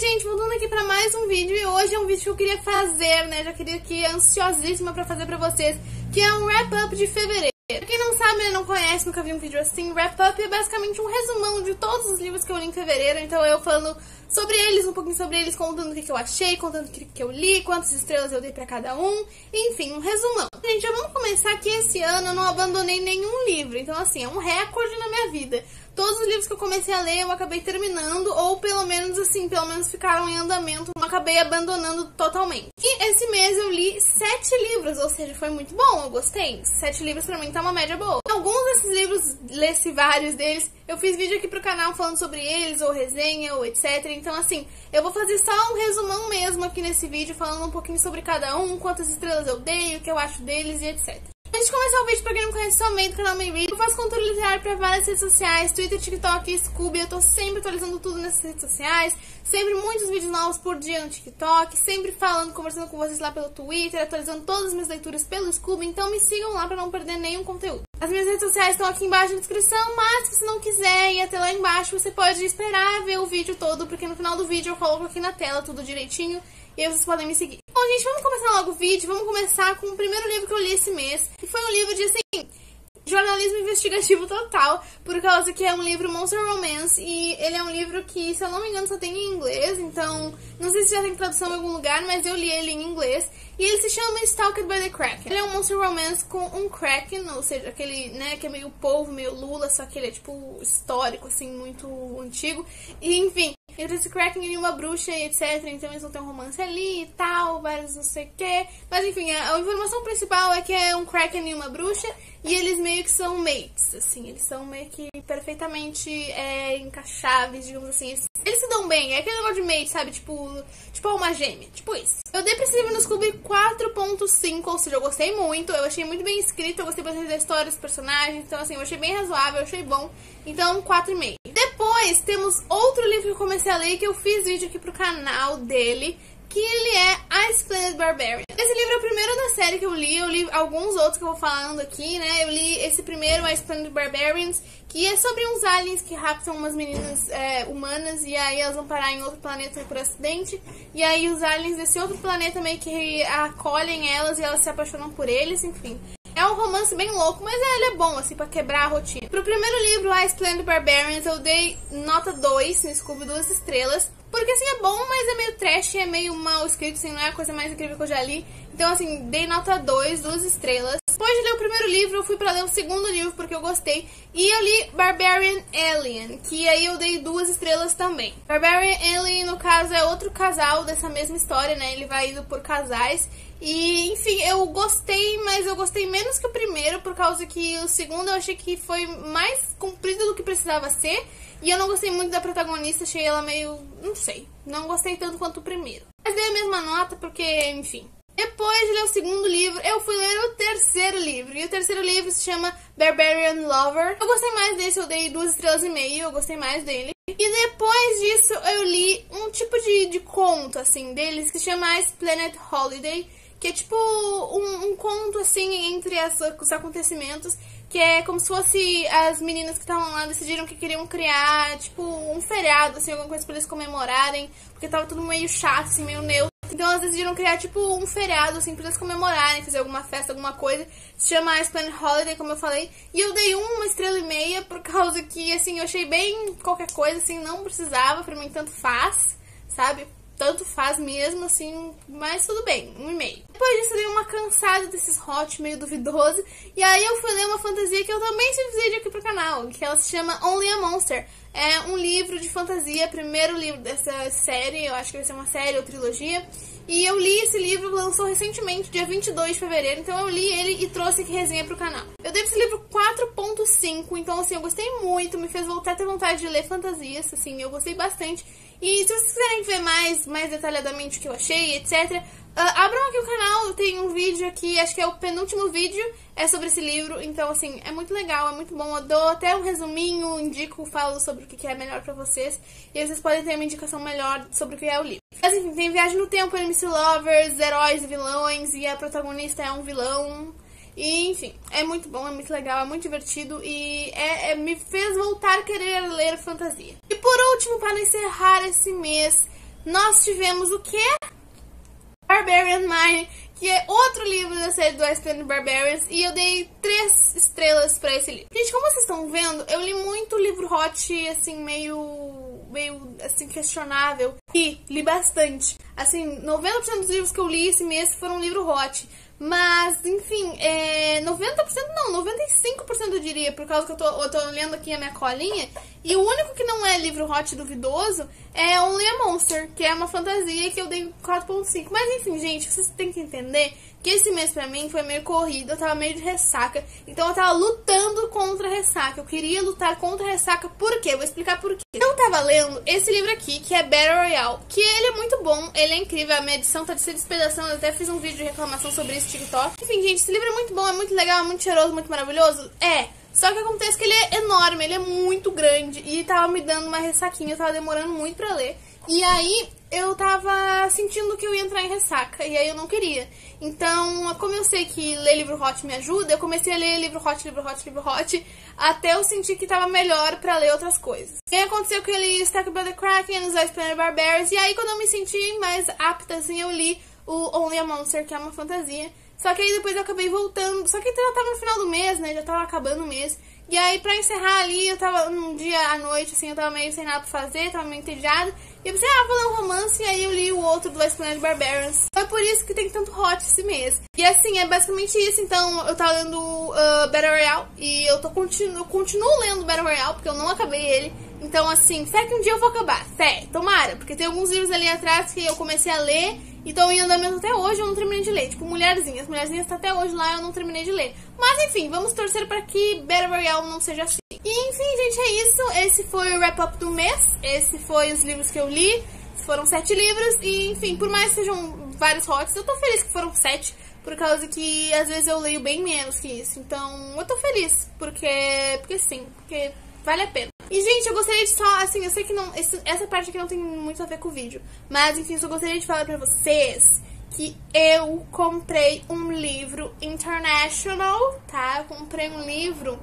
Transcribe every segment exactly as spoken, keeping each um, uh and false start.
gente, voltando aqui pra mais um vídeo. E hoje é um vídeo que eu queria fazer, né, já queria aqui, ansiosíssima pra fazer pra vocês, que é um wrap-up de fevereiro. Pra quem não sabe, né, não conhece, nunca vi um vídeo assim, wrap-up é basicamente um resumão de todos os livros que eu li em fevereiro. Então eu falando sobre eles, um pouquinho sobre eles, contando o que, que eu achei, contando o que, que eu li, quantas estrelas eu dei pra cada um, enfim, um resumão. Gente, já vamos começar que esse ano eu não abandonei nenhum livro, então assim, é um recorde na minha vida. Todos os livros que eu comecei a ler eu acabei terminando, ou pelo menos assim, pelo menos ficaram em andamento, não acabei abandonando totalmente. E esse mês eu li sete livros, ou seja, foi muito bom, eu gostei. Sete livros pra mim tá uma média boa. Alguns desses livros, lesse vários deles, eu fiz vídeo aqui pro canal falando sobre eles, ou resenha, ou etcétera. Então assim, eu vou fazer só um resumão mesmo aqui nesse vídeo, falando um pouquinho sobre cada um, quantas estrelas eu dei, o que eu acho deles e etcétera. Antes de começar o vídeo, pra quem não conhece somente o canal Mayread, eu faço conteúdo literário pra várias redes sociais, Twitter, TikTok e Scooby. Eu tô sempre atualizando tudo nessas redes sociais, sempre muitos vídeos novos por dia no TikTok, sempre falando, conversando com vocês lá pelo Twitter, atualizando todas as minhas leituras pelo Scooby, então me sigam lá pra não perder nenhum conteúdo. As minhas redes sociais estão aqui embaixo na descrição, mas se você não quiser ir até lá embaixo, você pode esperar ver o vídeo todo, porque no final do vídeo eu coloco aqui na tela tudo direitinho. E aí vocês podem me seguir. Bom, gente, vamos começar logo o vídeo. Vamos começar com o primeiro livro que eu li esse mês. Que foi um livro de, assim, jornalismo investigativo total. Por causa que é um livro Monster Romance. E ele é um livro que, se eu não me engano, só tem em inglês. Então, não sei se já tem tradução em algum lugar, mas eu li ele em inglês. E ele se chama Stalked by the Kraken. Ele é um Monster Romance com um Kraken, ou seja, aquele, né, que é meio polvo, meio lula, só que ele é, tipo, histórico, assim, muito antigo. E, enfim, entre esse Kraken e uma bruxa e etcétera. Então eles vão ter um romance ali e tal, vários não sei o que. Mas, enfim, a, a informação principal é que é um Kraken e uma bruxa. E eles meio que são mates, assim, eles são meio que perfeitamente é, encaixáveis, digamos assim. Eles, eles se dão bem, é aquele negócio de mate, sabe, tipo, tipo alma gêmea, tipo isso. Eu dei pra esse livro no Scooby quatro ponto cinco, ou seja, eu gostei muito, eu achei muito bem escrito, eu gostei bastante da história, dos personagens, então assim, eu achei bem razoável, eu achei bom, então quatro e meio. Depois temos outro livro que eu comecei a ler, que eu fiz vídeo aqui pro canal dele, que ele é A Splendid Barbarian. Esse livro é o primeiro da série que eu li, eu li alguns outros que eu vou falando aqui, né? Eu li esse primeiro, A Splendid Barbarians, que é sobre uns aliens que raptam umas meninas é, humanas, e aí elas vão parar em outro planeta por acidente, e aí os aliens desse outro planeta meio que acolhem elas e elas se apaixonam por eles, enfim. É um romance bem louco, mas é, ele é bom, assim, pra quebrar a rotina. Pro primeiro livro, A Splendid Barbarians, eu dei nota dois, no Scooby, duas estrelas. Porque, assim, é bom, mas é meio trash, é meio mal escrito, assim, não é a coisa mais incrível que eu já li. Então, assim, dei nota dois, duas estrelas. Depois de ler o primeiro livro, eu fui pra ler o segundo livro, porque eu gostei. E eu li Barbarian Alien, que aí eu dei duas estrelas também. Barbarian Alien, no caso, é outro casal dessa mesma história, né? Ele vai indo por casais. E, enfim, eu gostei, mas eu gostei menos que o primeiro, por causa que o segundo eu achei que foi mais comprido do que precisava ser. E eu não gostei muito da protagonista, achei ela meio, não sei, não gostei tanto quanto o primeiro. Mas dei a mesma nota porque, enfim. Depois de ler o segundo livro, eu fui ler o terceiro livro. E o terceiro livro se chama Barbarian Lover. Eu gostei mais desse, eu dei duas estrelas e meia, eu gostei mais dele. E depois disso eu li um tipo de, de conto, assim, deles, que se chama Ice Planet Holiday. Que é tipo um, um conto, assim, entre as, os acontecimentos, que é como se fosse as meninas que estavam lá decidiram que queriam criar, tipo, um feriado, assim, alguma coisa pra eles comemorarem, porque tava tudo meio chato, assim, meio neutro. Então elas decidiram criar, tipo, um feriado, assim, pra eles comemorarem, fazer alguma festa, alguma coisa. Se chama Ice Planet Holiday, como eu falei. E eu dei uma estrela e meia, por causa que, assim, eu achei bem qualquer coisa, assim, não precisava, pra mim tanto faz, sabe? Tanto faz mesmo, assim, mas tudo bem, um e meio. Depois disso eu dei uma cansada desses hot meio duvidoso. E aí eu fui ler uma fantasia que eu também fiz vídeo aqui pro canal, que ela se chama Only a Monster. É um livro de fantasia, primeiro livro dessa série, eu acho que vai ser uma série ou trilogia. E eu li esse livro, lançou recentemente, dia vinte e dois de fevereiro, então eu li ele e trouxe aqui resenha pro canal. Eu dei pra esse livro quatro ponto cinco, então assim, eu gostei muito, me fez voltar a ter vontade de ler fantasias, assim, eu gostei bastante. E se vocês quiserem ver mais, mais detalhadamente o que eu achei, etcétera, uh, abram aqui o canal, eu tenho um vídeo aqui, acho que é o penúltimo vídeo, é sobre esse livro, então assim, é muito legal, é muito bom, eu dou até um resuminho, indico, falo sobre o que é melhor pra vocês, e aí vocês podem ter uma indicação melhor sobre o que é o livro. Mas enfim, tem viagem no tempo, enemies to lovers, heróis e vilões, e a protagonista é um vilão. E, enfim, é muito bom, é muito legal, é muito divertido e é, é, me fez voltar a querer ler fantasia. E por último, para encerrar esse mês, nós tivemos o quê? Barbarian Mind, que é outro livro da série do Ice Planet Barbarians, e eu dei três estrelas pra esse livro. Gente, como vocês estão vendo, eu li muito livro hot, assim, meio, meio, assim, questionável, e li bastante. Assim, noventa por cento dos livros que eu li esse mês foram um livro hot. Mas, enfim, é, noventa por cento não, noventa e cinco por cento eu diria, por causa que eu tô, eu tô lendo aqui a minha colinha. E o único que não é livro hot duvidoso é Only a Monster, que é uma fantasia que eu dei quatro ponto cinco. Mas enfim, gente, vocês têm que entender que esse mês pra mim foi meio corrido, eu tava meio de ressaca. Então eu tava lutando contra a ressaca, eu queria lutar contra a ressaca, por quê? Vou explicar por quê. Eu tava lendo esse livro aqui, que é Battle Royale, que ele é muito bom, ele é incrível, a minha edição tá de se despedaçando, eu até fiz um vídeo de reclamação sobre esse TikTok. Enfim, gente, esse livro é muito bom, é muito legal, é muito cheiroso, muito maravilhoso, é... Só que acontece que ele é enorme, ele é muito grande e tava me dando uma ressaquinha, eu tava demorando muito pra ler. E aí eu tava sentindo que eu ia entrar em ressaca e aí eu não queria. Então, como eu sei que ler livro hot me ajuda, eu comecei a ler livro hot, livro hot, livro hot, até eu sentir que tava melhor pra ler outras coisas. E aí aconteceu que eu li Stuck by the Kraken, os Ice Planet Barbarians, e aí quando eu me senti mais apta, assim, eu li o Only a Monster, que é uma fantasia. Só que aí depois eu acabei voltando, só que já tava no final do mês, né, já tava acabando o mês. E aí pra encerrar ali, eu tava num dia à noite, assim, eu tava meio sem nada pra fazer, tava meio entediada. E eu pensei, ah, vou ler um romance, e aí eu li o outro do Ice Planet Barbarians. Foi por isso que tem tanto hot esse mês. E assim, é basicamente isso, então eu tava lendo uh, Battle Royale, e eu, tô continu eu continuo lendo Battle Royale, porque eu não acabei ele. Então assim, fé que um dia eu vou acabar, fé, tomara, porque tem alguns livros ali atrás que eu comecei a ler, e estão em andamento até hoje, eu não terminei de ler. Tipo, Mulherzinhas. Mulherzinhas tá até hoje lá, eu não terminei de ler. Mas, enfim, vamos torcer para que Battle Royale não seja assim. E, enfim, gente, é isso. Esse foi o wrap-up do mês. Esse foi os livros que eu li. Foram sete livros. E, enfim, por mais que sejam vários hots, eu tô feliz que foram sete. Por causa que, às vezes, eu leio bem menos que isso. Então, eu tô feliz. Porque, porque sim, porque vale a pena. E, gente, eu gostaria de só, assim, eu sei que não, esse, essa parte aqui não tem muito a ver com o vídeo, mas, enfim, eu só gostaria de falar pra vocês que eu comprei um livro international, tá? Eu comprei um livro,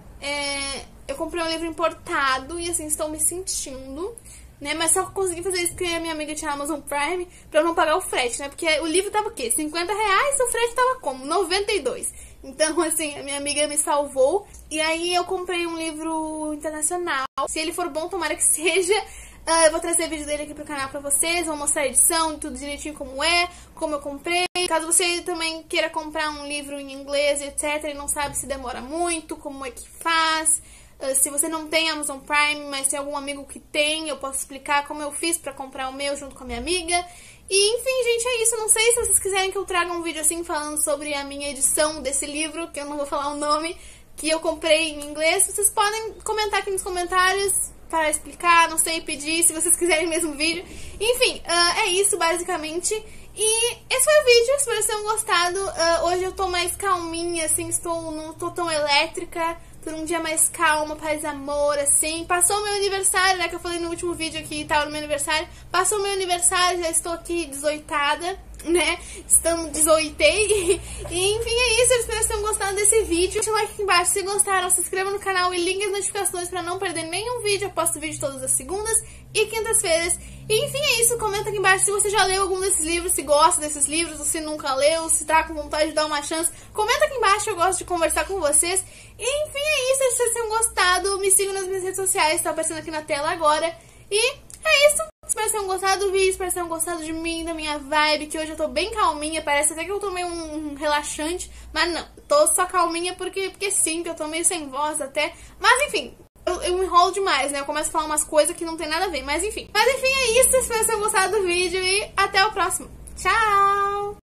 é, eu comprei um livro importado e, assim, estou me sentindo, né? Mas só consegui fazer isso porque a minha amiga tinha Amazon Prime pra eu não pagar o frete, né? Porque o livro tava o quê? cinquenta reais, o frete tava como? noventa e dois. Então, assim, a minha amiga me salvou. E aí eu comprei um livro internacional. Se ele for bom, tomara que seja. Uh, eu vou trazer vídeo dele aqui pro canal pra vocês. Vou mostrar a edição, tudo direitinho como é, como eu comprei. Caso você também queira comprar um livro em inglês, etcétera, e não sabe se demora muito, como é que faz. Uh, se você não tem Amazon Prime, mas tem algum amigo que tem, eu posso explicar como eu fiz pra comprar o meu junto com a minha amiga. E, enfim, gente, é isso. Não sei se vocês quiserem que eu traga um vídeo assim falando sobre a minha edição desse livro, que eu não vou falar o nome, que eu comprei em inglês. Vocês podem comentar aqui nos comentários para explicar, não sei, pedir, se vocês quiserem mesmo vídeo. Enfim, uh, é isso, basicamente. E esse foi o vídeo, espero que vocês tenham gostado. Uh, hoje eu tô mais calminha, assim, estou, não tô tão elétrica. Por um dia mais calma, paz e amor, assim. Passou o meu aniversário, né, que eu falei no último vídeo que tava no meu aniversário. Passou o meu aniversário, já estou aqui dezoitada, né, estamos dezoitei. E, enfim, é isso, eu espero que vocês tenham gostado desse vídeo. Deixa o like aqui embaixo se gostaram, se inscreva no canal e ligue as notificações pra não perder nenhum vídeo. Eu posto vídeo todas as segundas e quintas-feiras. E, enfim, é isso, comenta aqui embaixo se você já leu algum desses livros, se gosta desses livros, ou se nunca leu, se tá com vontade de dar uma chance. Comenta aqui embaixo, eu gosto de conversar com vocês. E, enfim, é isso, se vocês tenham gostado, me sigam nas minhas redes sociais, tá aparecendo aqui na tela agora. E é isso, espero que vocês tenham gostado do vídeo, espero que vocês tenham gostado de mim, da minha vibe, que hoje eu tô bem calminha, parece até que eu tomei um, um relaxante, mas não, tô só calminha porque, porque sim, que eu tô meio sem voz até, mas enfim... Eu, eu me enrolo demais, né? Eu começo a falar umas coisas que não tem nada a ver, mas enfim. Mas enfim, é isso. Espero que vocês tenham gostado do vídeo e até o próximo. Tchau!